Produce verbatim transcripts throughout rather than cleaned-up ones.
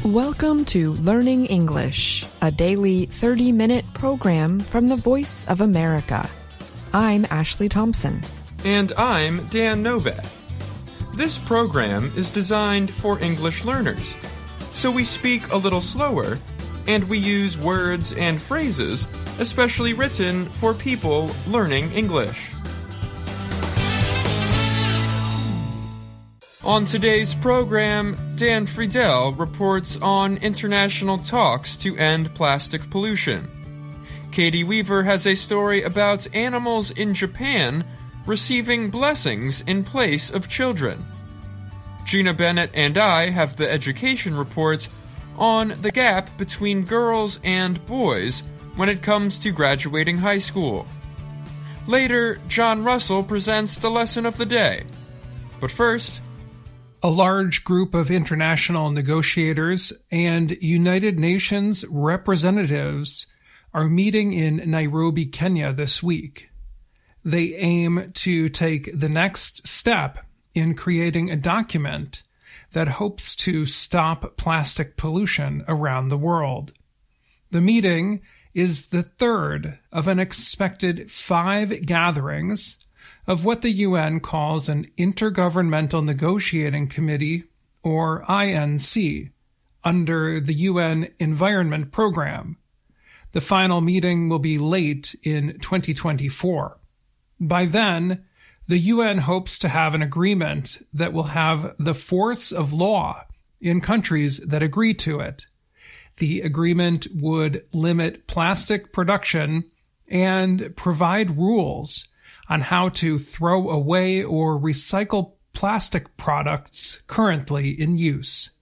Welcome to Learning English, a daily thirty-minute program from the Voice of America. I'm Ashley Thompson. And I'm Dan Novak. This program is designed for English learners, so we speak a little slower, and we use words and phrases especially written for people learning English. On today's program, Dan Friedell reports on international talks to end plastic pollution. Caty Weaver has a story about animals in Japan receiving blessings in place of children. Gena Bennett and I have the education report on the gap between girls and boys when it comes to graduating high school. Later, John Russell presents the lesson of the day. But first, a large group of international negotiators and United Nations representatives are meeting in Nairobi, Kenya this week. They aim to take the next step in creating a document that hopes to stop plastic pollution around the world. The meeting is the third of an expected five gatherings of what the U N calls an Intergovernmental Negotiating Committee, or I N C, under the U N Environment Program. The final meeting will be late in twenty twenty-four. By then, the U N hopes to have an agreement that will have the force of law in countries that agree to it. The agreement would limit plastic production and provide rules on how to throw away or recycle plastic products currently in use.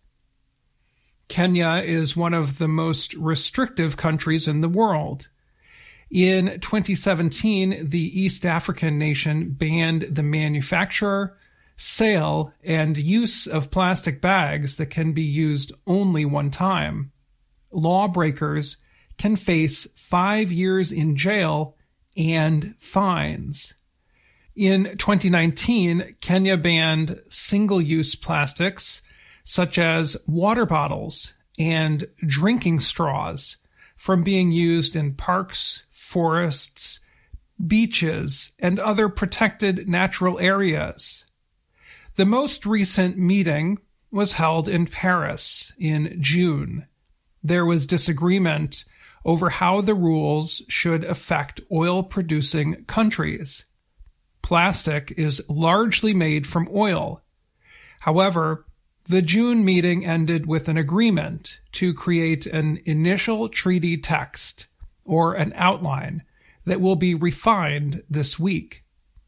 Kenya is one of the most restrictive countries in the world. In twenty seventeen, the East African nation banned the manufacture, sale, and use of plastic bags that can be used only one time. Lawbreakers can face five years in jail and fines. In twenty nineteen, Kenya banned single-use plastics such as water bottles and drinking straws from being used in parks, forests, beaches, and other protected natural areas. The most recent meeting was held in Paris in June. There was disagreement over how the rules should affect oil-producing countries. Plastic is largely made from oil. However, the June meeting ended with an agreement to create an initial treaty text, or an outline, that will be refined this week.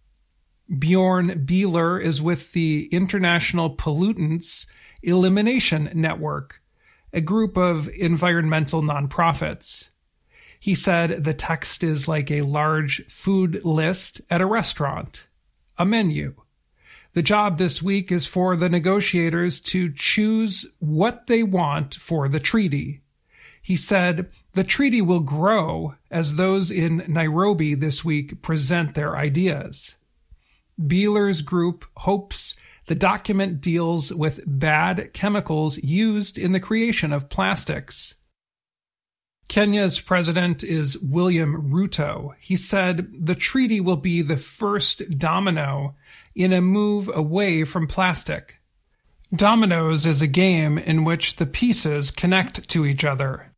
Bjorn Bieler is with the International Pollutants Elimination Network, a group of environmental nonprofits. He said the text is like a large food list at a restaurant, a menu. The job this week is for the negotiators to choose what they want for the treaty. He said the treaty will grow as those in Nairobi this week present their ideas. Bieler's group hopes the document deals with bad chemicals used in the creation of plastics. Kenya's president is William Ruto. He said the treaty will be the first domino in a move away from plastic. Dominoes is a game in which the pieces connect to each other.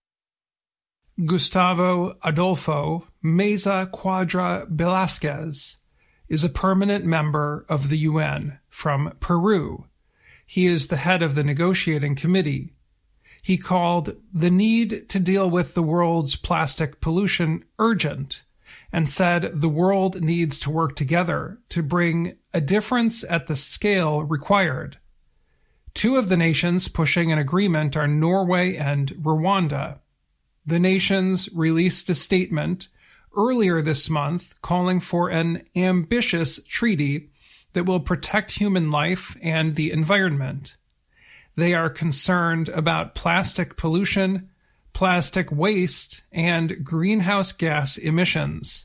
Gustavo Adolfo Meza Quadra Velázquez is a permanent member of the U N from Peru. He is the head of the negotiating committee. He called the need to deal with the world's plastic pollution urgent and said the world needs to work together to bring a difference at the scale required. Two of the nations pushing an agreement are Norway and Rwanda. The nations released a statement earlier this month calling for an ambitious treaty that will protect human life and the environment. They are concerned about plastic pollution, plastic waste, and greenhouse gas emissions.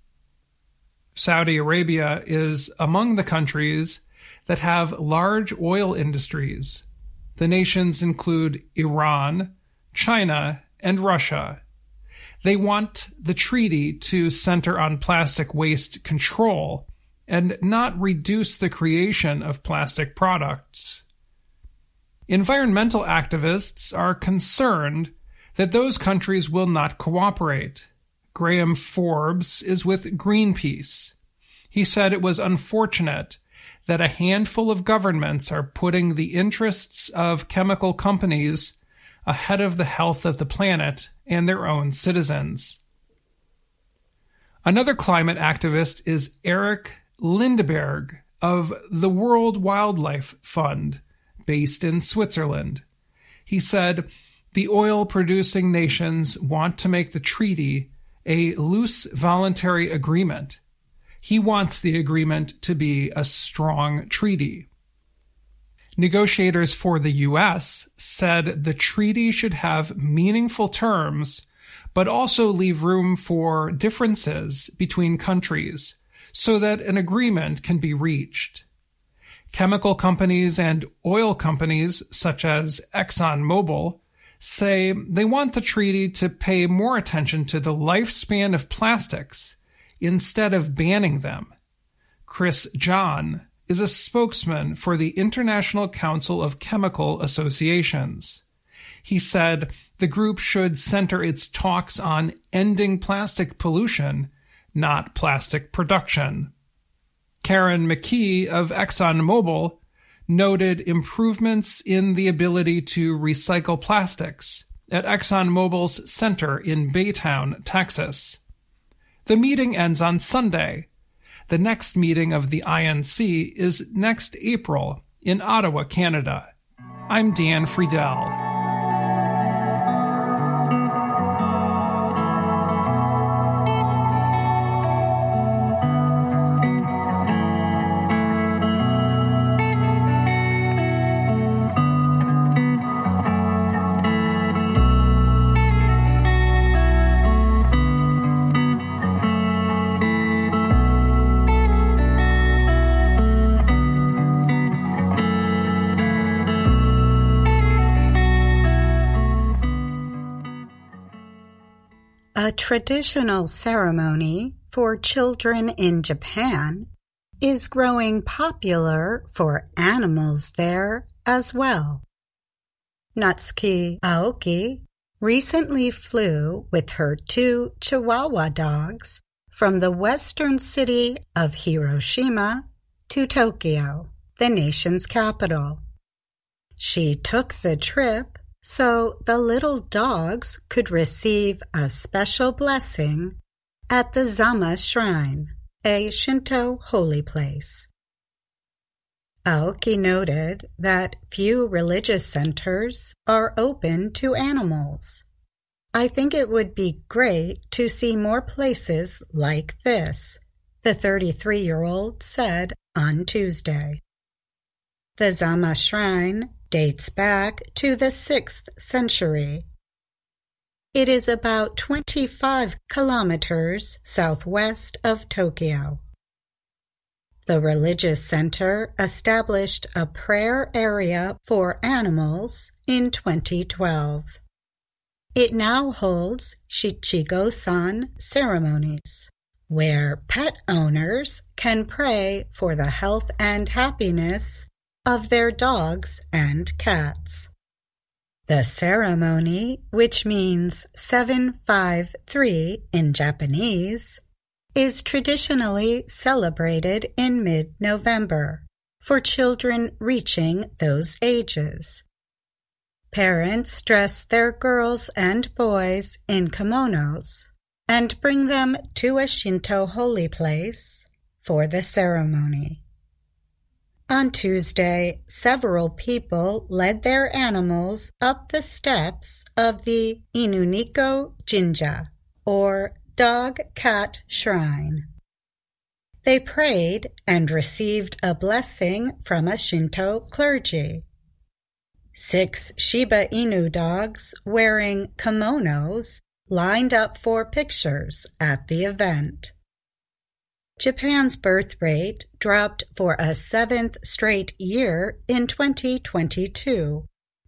Saudi Arabia is among the countries that have large oil industries. The nations include Iran, China, and Russia. They want the treaty to center on plastic waste control and not reduce the creation of plastic products. Environmental activists are concerned that those countries will not cooperate. Graham Forbes is with Greenpeace. He said it was unfortunate that a handful of governments are putting the interests of chemical companies ahead of the health of the planet and their own citizens. Another climate activist is Eric Lindberg of the World Wildlife Fund, based in Switzerland. He said, the oil-producing nations want to make the treaty a loose voluntary agreement. He wants the agreement to be a strong treaty. Negotiators for the U S said the treaty should have meaningful terms, but also leave room for differences between countries so that an agreement can be reached. Chemical companies and oil companies, such as ExxonMobil, say they want the treaty to pay more attention to the lifespan of plastics instead of banning them. Chris John is a spokesman for the International Council of Chemical Associations. He said the group should center its talks on ending plastic pollution, not plastic production. Karen McKee of ExxonMobil noted improvements in the ability to recycle plastics at ExxonMobil's center in Baytown, Texas. The meeting ends on Sunday. The next meeting of the I N C is next April in Ottawa, Canada. I'm Dan Friedell. A traditional ceremony for children in Japan is growing popular for animals there as well. Natsuki Aoki recently flew with her two Chihuahua dogs from the western city of Hiroshima to Tokyo, the nation's capital. She took the trip so the little dogs could receive a special blessing at the Zama Shrine, a Shinto holy place. Aoki noted that few religious centers are open to animals. I think it would be great to see more places like this, the thirty-three-year-old said on Tuesday. The Zama Shrine dates back to the sixth century. It is about twenty-five kilometers southwest of Tokyo. The religious center established a prayer area for animals in twenty twelve. It now holds Shichigo-san ceremonies, where pet owners can pray for the health and happiness of their dogs and cats. The ceremony, which means seven five three in Japanese, is traditionally celebrated in mid-November for children reaching those ages. Parents dress their girls and boys in kimonos and bring them to a Shinto holy place for the ceremony. On Tuesday, several people led their animals up the steps of the Inuniko Jinja, or Dog-Cat Shrine. They prayed and received a blessing from a Shinto clergy. Six Shiba Inu dogs wearing kimonos lined up for pictures at the event. Japan's birth rate dropped for a seventh straight year in twenty twenty-two,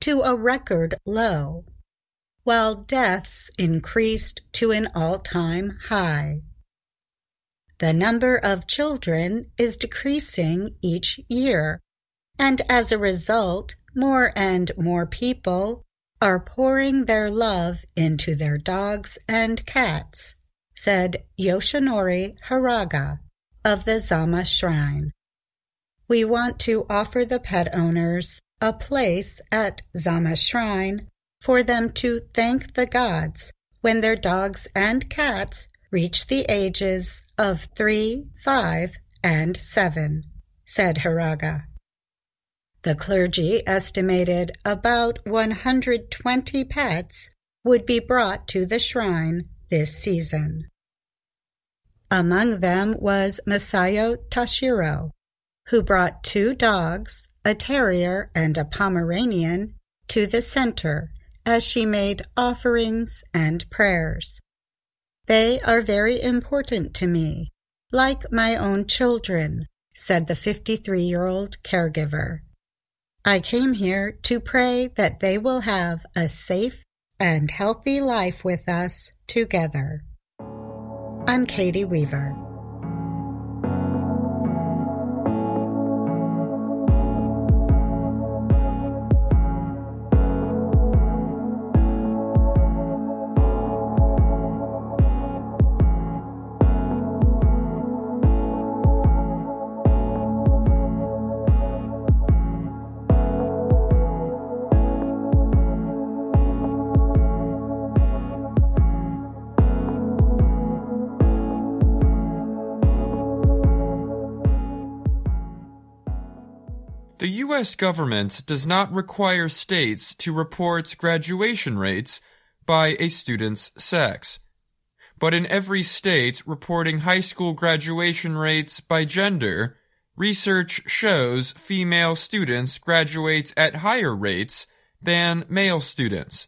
to a record low, while deaths increased to an all-time high. The number of children is decreasing each year, and as a result, more and more people are pouring their love into their dogs and cats, said Yoshinori Haraga of the Zama Shrine. We want to offer the pet owners a place at Zama Shrine for them to thank the gods when their dogs and cats reach the ages of three, five, and seven, said Haraga. The clergy estimated about one hundred twenty pets would be brought to the shrine this season. Among them was Masayo Tashiro, who brought two dogs, a terrier and a Pomeranian, to the center as she made offerings and prayers. They are very important to me, like my own children, said the fifty-three-year-old caregiver. I came here to pray that they will have a safe and healthy life with us together. I'm Caty Weaver. The U S government does not require states to report graduation rates by a student's sex. But in every state reporting high school graduation rates by gender, research shows female students graduate at higher rates than male students.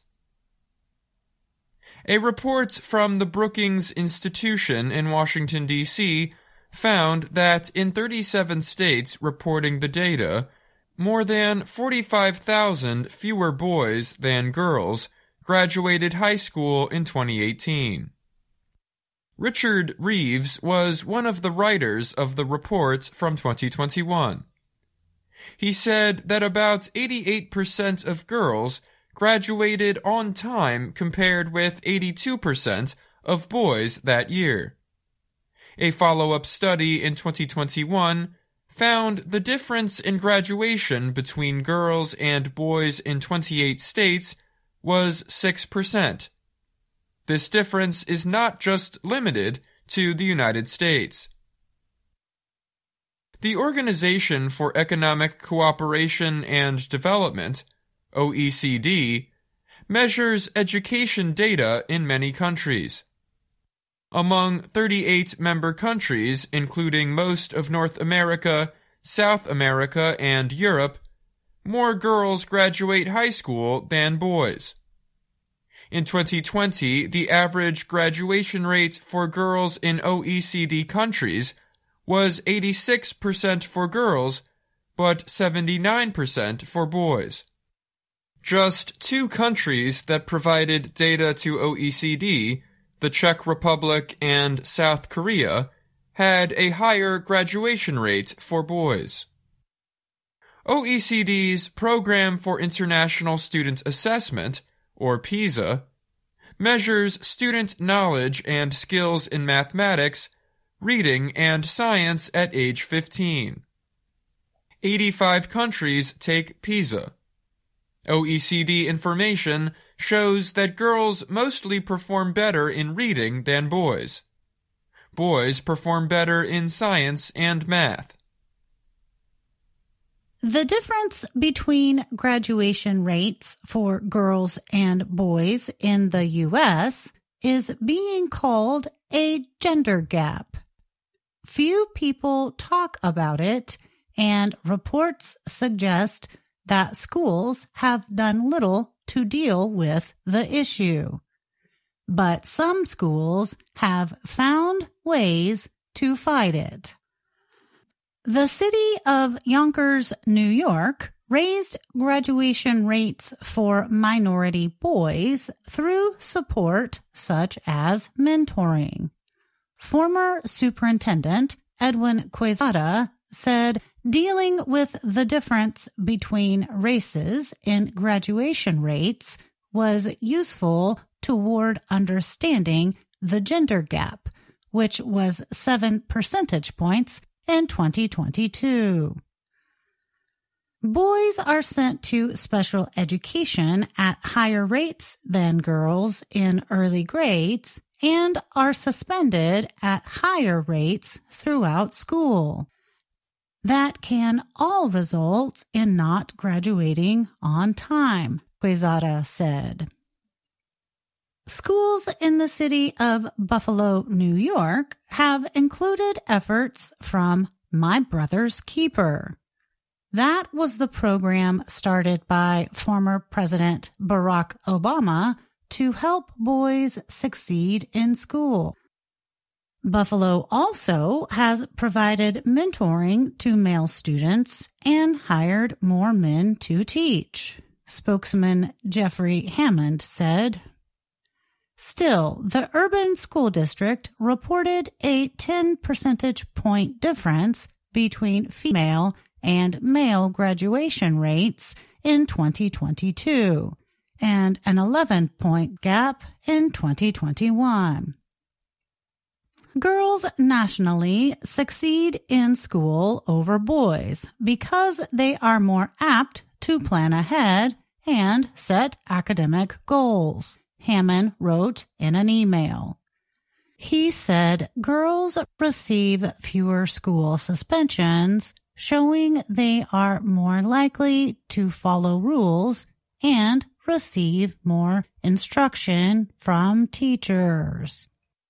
A report from the Brookings Institution in Washington, D C found that in thirty-seven states reporting the data, more than forty-five thousand fewer boys than girls graduated high school in twenty eighteen. Richard Reeves was one of the writers of the report from twenty twenty-one. He said that about eighty-eight percent of girls graduated on time compared with eighty-two percent of boys that year. A follow-up study in twenty twenty-one found the difference in graduation between girls and boys in twenty-eight states was six percent. This difference is not just limited to the United States. The Organization for Economic Cooperation and Development, O E C D, measures education data in many countries. Among thirty-eight member countries, including most of North America, South America, and Europe, more girls graduate high school than boys. In twenty twenty, the average graduation rate for girls in O E C D countries was eighty-six percent for girls, but seventy-nine percent for boys. Just two countries that provided data to O E C D, the Czech Republic and South Korea, had a higher graduation rate for boys. O E C D's Program for International Student Assessment, or PISA, measures student knowledge and skills in mathematics, reading, and science at age fifteen. eighty-five countries take PISA. O E C D information shows that girls mostly perform better in reading than boys. Boys perform better in science and math. The difference between graduation rates for girls and boys in the U S is being called a gender gap. Few people talk about it, and reports suggest that schools have done little to deal with the issue. But some schools have found ways to fight it. The city of Yonkers, New York, raised graduation rates for minority boys through support such as mentoring. Former Superintendent Edwin Quezada said dealing with the difference between races in graduation rates was useful toward understanding the gender gap, which was seven percentage points in twenty twenty-two. Boys are sent to special education at higher rates than girls in early grades and are suspended at higher rates throughout school. That can all result in not graduating on time, Quezada said. Schools in the city of Buffalo, New York, have included efforts from My Brother's Keeper. That was the program started by former President Barack Obama to help boys succeed in school. Buffalo also has provided mentoring to male students and hired more men to teach, spokesman Jeffrey Hammond said. Still, the urban school district reported a ten percentage point difference between female and male graduation rates in twenty twenty-two and an eleven point gap in twenty twenty-one. Girls nationally succeed in school over boys because they are more apt to plan ahead and set academic goals, Hammond wrote in an email. He said girls receive fewer school suspensions, showing they are more likely to follow rules and receive more instruction from teachers.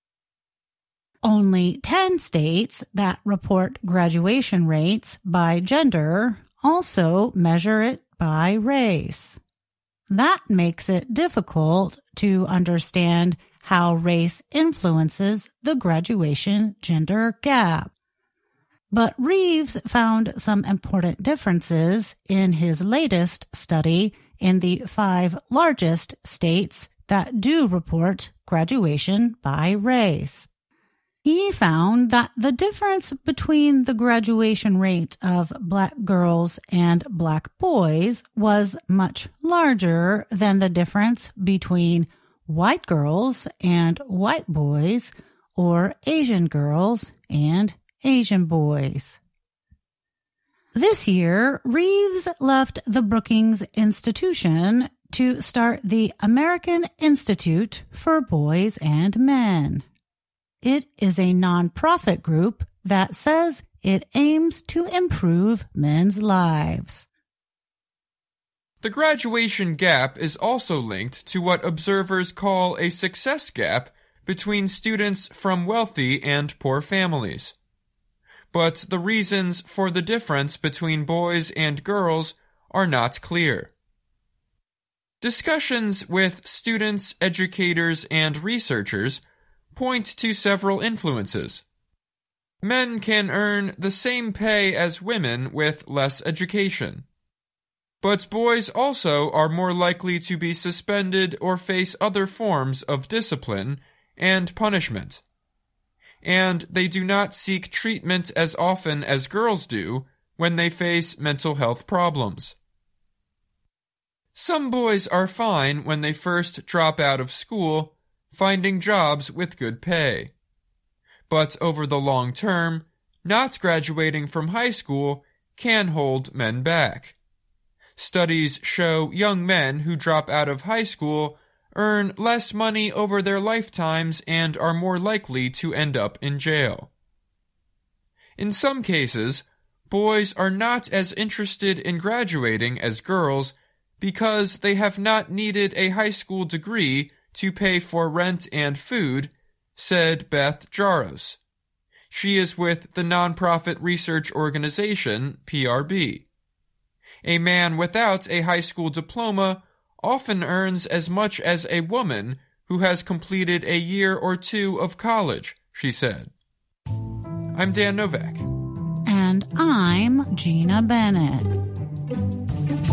Only ten states that report graduation rates by gender also measure it by race. That makes it difficult to understand how race influences the graduation gender gap. But Reeves found some important differences in his latest study in the five largest states that do report graduation by race. He found that the difference between the graduation rate of black girls and black boys was much larger than the difference between white girls and white boys or Asian girls and Asian boys. This year, Reeves left the Brookings Institution to start the American Institute for Boys and Men. It is a nonprofit group that says it aims to improve men's lives. The graduation gap is also linked to what observers call a success gap between students from wealthy and poor families. But the reasons for the difference between boys and girls are not clear. Discussions with students, educators, and researchers point to several influences. Men can earn the same pay as women with less education. But boys also are more likely to be suspended or face other forms of discipline and punishment. And they do not seek treatment as often as girls do when they face mental health problems. Some boys are fine when they first drop out of school, finding jobs with good pay. But over the long term, not graduating from high school can hold men back. Studies show young men who drop out of high school earn less money over their lifetimes and are more likely to end up in jail. In some cases, boys are not as interested in graduating as girls because they have not needed a high school degree to pay for rent and food, said Beth Jaros. She is with the nonprofit research organization P R B. A man without a high school diploma often earns as much as a woman who has completed a year or two of college, she said. I'm Dan Novak. And I'm Gena Bennett.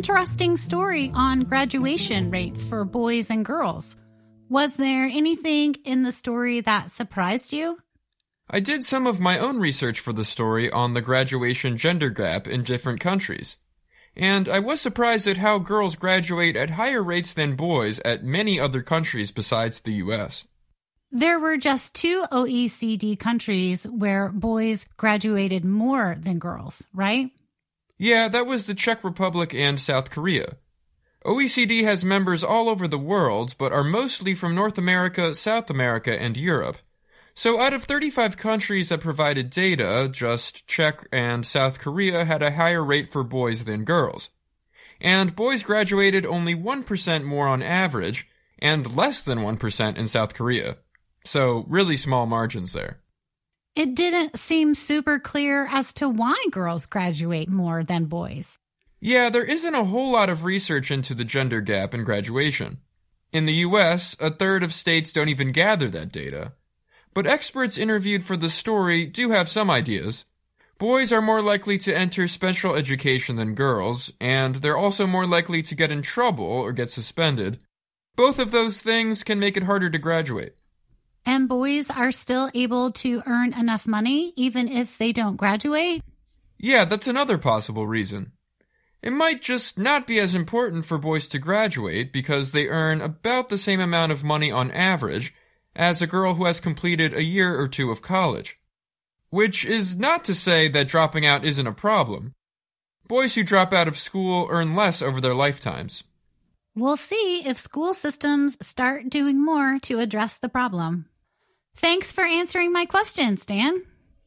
interesting story on graduation rates for boys and girls. Was there anything in the story that surprised you? I did some of my own research for the story on the graduation gender gap in different countries. And I was surprised at how girls graduate at higher rates than boys at many other countries besides the U S. There were just two O E C D countries where boys graduated more than girls, right? Yeah, that was the Czech Republic and South Korea. O E C D has members all over the world, but are mostly from North America, South America, and Europe. So out of thirty-five countries that provided data, just Czech and South Korea had a higher rate for boys than girls. And boys graduated only one percent more on average, and less than one percent in South Korea. So really small margins there. It didn't seem super clear as to why girls graduate more than boys. Yeah, there isn't a whole lot of research into the gender gap in graduation. In the U S, a third of states don't even gather that data. But experts interviewed for the story do have some ideas. Boys are more likely to enter special education than girls, and they're also more likely to get in trouble or get suspended. Both of those things can make it harder to graduate. And boys are still able to earn enough money even if they don't graduate? Yeah, that's another possible reason. It might just not be as important for boys to graduate because they earn about the same amount of money on average as a girl who has completed a year or two of college. Which is not to say that dropping out isn't a problem. Boys who drop out of school earn less over their lifetimes. We'll see if school systems start doing more to address the problem. Thanks for answering my questions, Dan.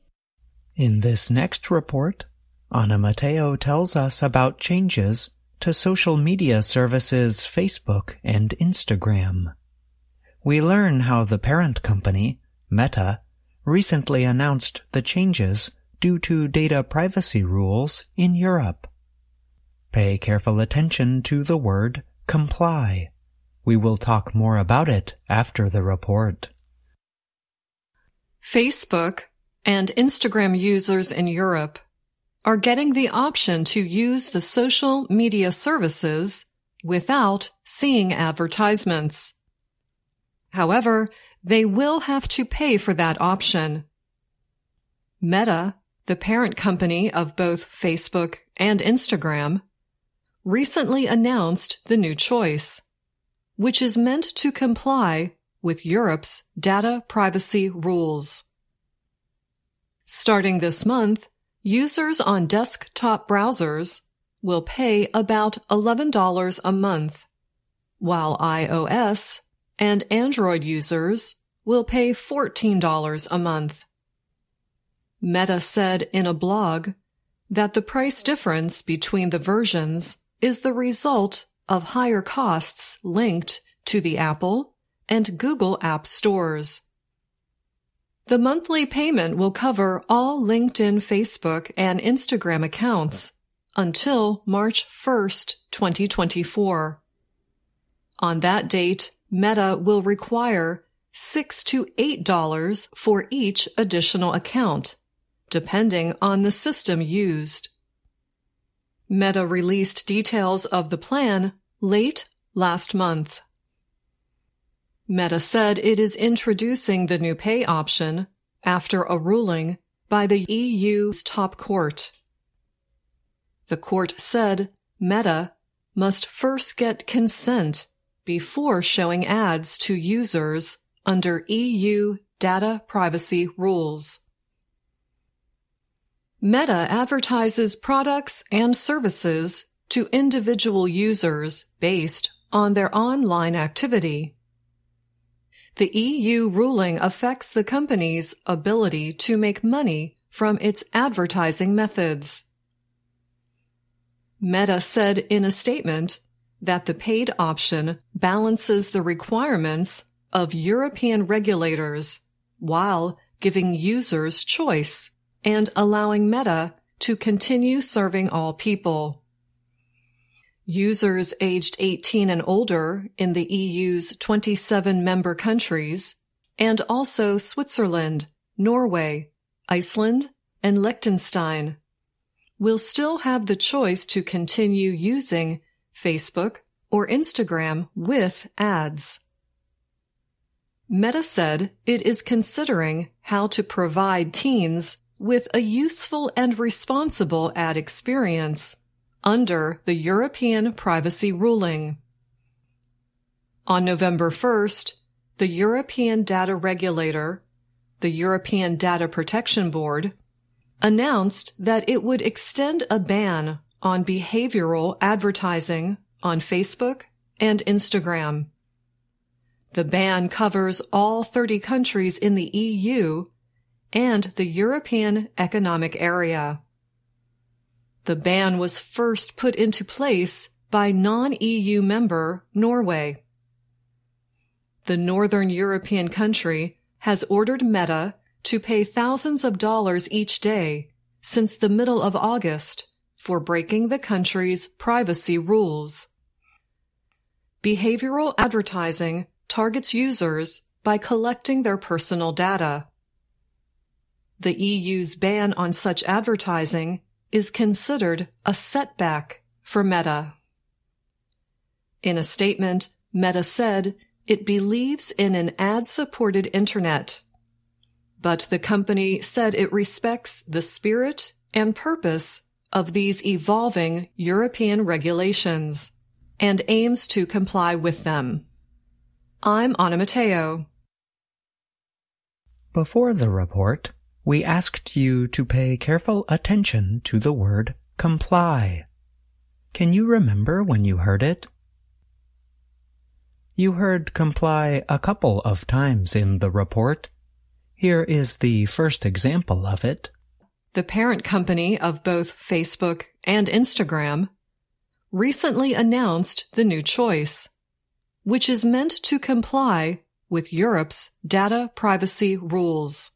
In this next report, Ana Mateo tells us about changes to social media services Facebook and Instagram. We learn how the parent company, Meta, recently announced the changes due to data privacy rules in Europe. Pay careful attention to the word comply. We will talk more about it after the report. Facebook and Instagram users in Europe are getting the option to use the social media services without seeing advertisements. However, they will have to pay for that option. Meta, the parent company of both Facebook and Instagram, recently announced the new choice, which is meant to comply with Europe's data privacy rules. Starting this month, users on desktop browsers will pay about eleven dollars a month, while iOS and Android users will pay fourteen dollars a month. Meta said in a blog that the price difference between the versions is the result of higher costs linked to the Apple and Google App Stores. The monthly payment will cover all LinkedIn, Facebook, and Instagram accounts until March first, twenty twenty-four. On that date, Meta will require six to eight dollars for each additional account, depending on the system used. Meta released details of the plan late last month. Meta said it is introducing the new pay option after a ruling by the E U's top court. The court said Meta must first get consent before showing ads to users under E U data privacy rules. Meta advertises products and services to individual users based on their online activity. The E U ruling affects the company's ability to make money from its advertising methods. Meta said in a statement that the paid option balances the requirements of European regulators while giving users choice and allowing Meta to continue serving all people. Users aged eighteen and older in the E U's twenty-seven member countries, and also Switzerland, Norway, Iceland, and Liechtenstein, will still have the choice to continue using Facebook, or Instagram with ads. Meta said it is considering how to provide teens with a useful and responsible ad experience under the European privacy ruling. On November first, the European data regulator, the European Data Protection Board, announced that it would extend a ban on behavioral advertising on Facebook and Instagram. The ban covers all thirty countries in the E U and the European Economic Area. The ban was first put into place by non-E U member Norway. The Northern European country has ordered Meta to pay thousands of dollars each day since the middle of August for breaking the country's privacy rules. Behavioral advertising targets users by collecting their personal data. The E U's ban on such advertising is considered a setback for Meta. In a statement, Meta said it believes in an ad-supported internet, but the company said it respects the spirit and purpose of these evolving European regulations and aims to comply with them. I'm Anna Mateo. Before the report, we asked you to pay careful attention to the word comply. Can you remember when you heard it? You heard comply a couple of times in the report. Here is the first example of it. The parent company of both Facebook and Instagram recently announced the new choice, which is meant to comply with Europe's data privacy rules.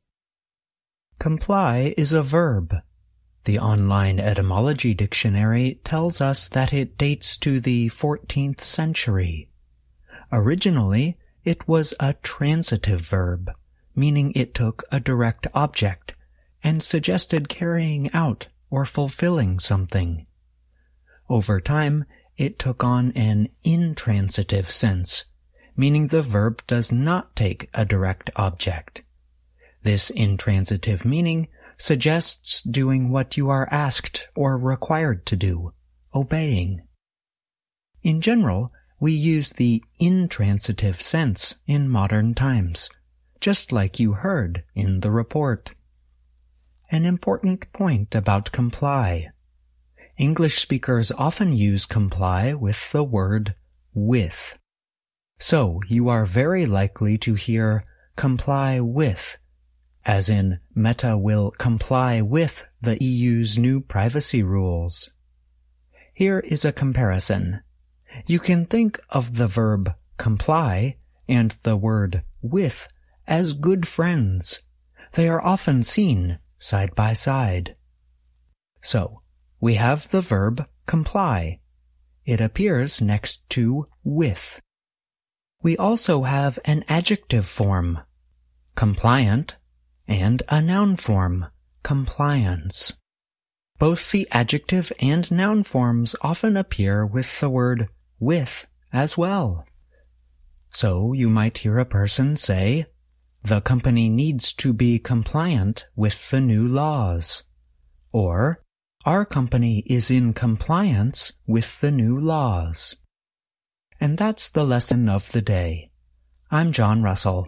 Comply is a verb. The online etymology dictionary tells us that it dates to the fourteenth century. Originally, it was a transitive verb, meaning it took a direct object and suggested carrying out or fulfilling something. Over time, it took on an intransitive sense, meaning the verb does not take a direct object. This intransitive meaning suggests doing what you are asked or required to do, obeying. In general, we use the intransitive sense in modern times, just like you heard in the report. An important point about comply. English speakers often use comply with the word with. So you are very likely to hear comply with, as in Meta will comply with the E U's new privacy rules. Here is a comparison. You can think of the verb comply and the word with as good friends. They are often seen side by side. So, we have the verb comply. It appears next to with. We also have an adjective form, compliant, and a noun form, compliance. Both the adjective and noun forms often appear with the word with as well. So you might hear a person say, "The company needs to be compliant with the new laws," or "Our company is in compliance with the new laws." And that's the lesson of the day. I'm John Russell.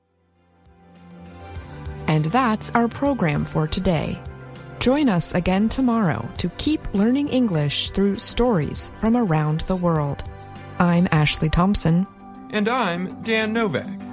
And that's our program for today. Join us again tomorrow to keep learning English through stories from around the world. I'm Ashley Thompson. And I'm Dan Novak.